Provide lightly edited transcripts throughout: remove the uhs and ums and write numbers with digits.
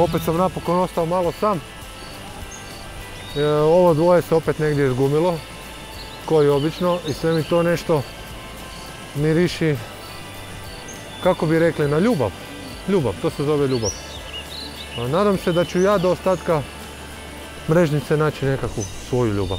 Opet sam napokon ostao malo sam. Ovo dvoje se opet negdje izgumilo, kao i obično, i sve mi to nešto miriši, kako bi rekli, na ljubav. Ljubav, to se zove ljubav. Nadam se da ću ja do ostatka mrežnice naći nekakvu svoju ljubav.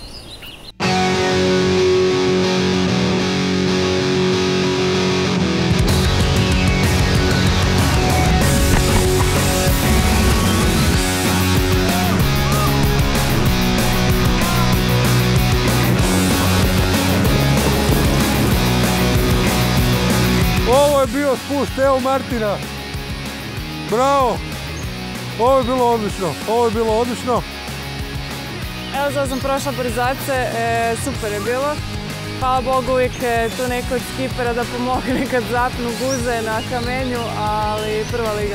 Ovo je bio spust, evo Martina. Bravo! Ovo je bilo odlično, ovo je bilo odlično. Evo sad sam prošla borizace, super je bilo. Hvala Bogu uvijek tu neko od skipera da pomogne kad zapnu guze na kamenju, ali prva liga.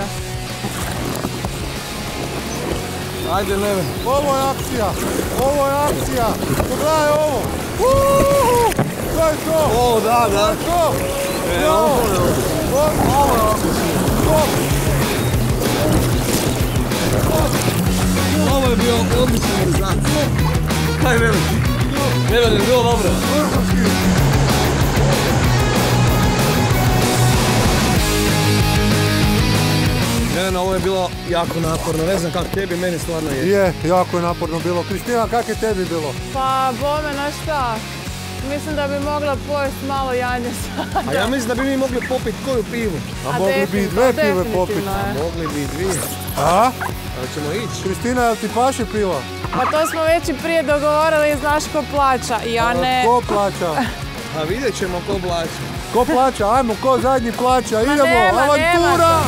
Ajde Neven, ovo je akcija, ovo je akcija. Pogledaj ovo. To je to. O, da, da. To je to. Ovo je akcija. Ovo je bio odličan borizacija. Kaj veliki? Neven je bilo dobro. Neven, ovo je bilo jako naporno. Ne znam kako tebi, meni stvarno je. Je, jako je naporno bilo. Kristina, kako je tebi bilo? Pa, bome, znaš šta? Mislim da bi mogla pojesti malo janje sada. A ja mislim da bi mi mogli popiti koju pivu. A mogli bi i dve pive popiti. Mogli bi i dvije. A? Ali ćemo ići. Kristina, jel ti paše piva? Pa to smo već i prije dogovorili, znaš ko plaća. Ja ne... Ko plaća? A vidjet ćemo ko plaća. Ko plaća? Ajmo, ko zadnji plaća? Idemo, nema, avantura!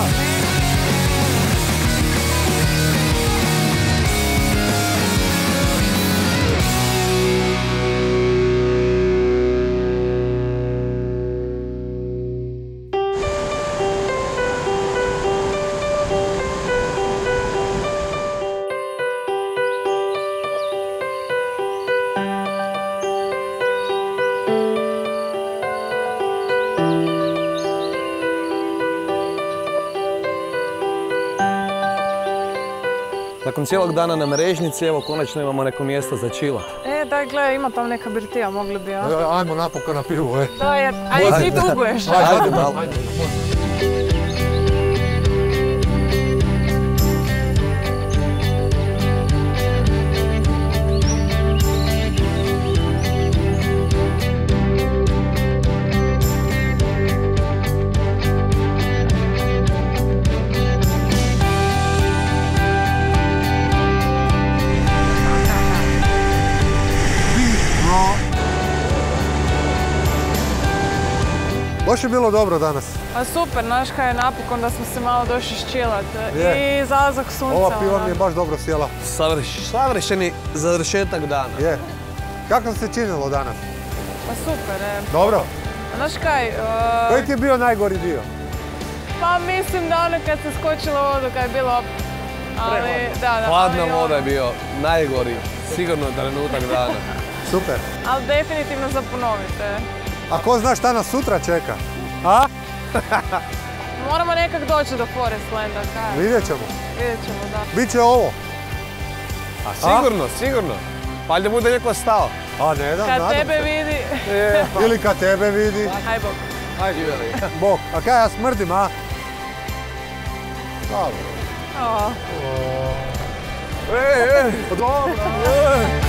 Nakon cijelog dana na mrežnici, evo konačno imamo neko mjesto za chillat. Dakle, ima tam neka birtija, mogli bi, ja? Ajmo napokon na pivu, To je, ajde ti tuguješ. Ajde malo. Baš je bilo dobro danas. Pa super, znaš kaj je napokon da smo se malo došli ščilat. I zalazak sunca. Ova piva mi je baš dobro sjela. Savršeni završetak dana. Je. Kako se činilo danas? Pa super, Dobro. Znaš kaj? Koji ti je bio najgori dio? Pa mislim da ono kad se skočilo u vodu, kad je bilo... Hladna voda je bio najgori, sigurno trenutak dana. Super. Ali definitivno za ponoviti. A ko zna šta nas sutra čeka? A? Moramo nekak doći do Forestlanda, kaj? Vidjet ćemo. Vidjet ćemo, da. Biće ovo. A sigurno, sigurno. Valjda bude neko stao. A ne da, nadam se. Kad tebe vidi... Ili kad tebe vidi. Aj bok. Ajde. Bok. A kaj ja smrdim, a? Dobro. O. Dobro.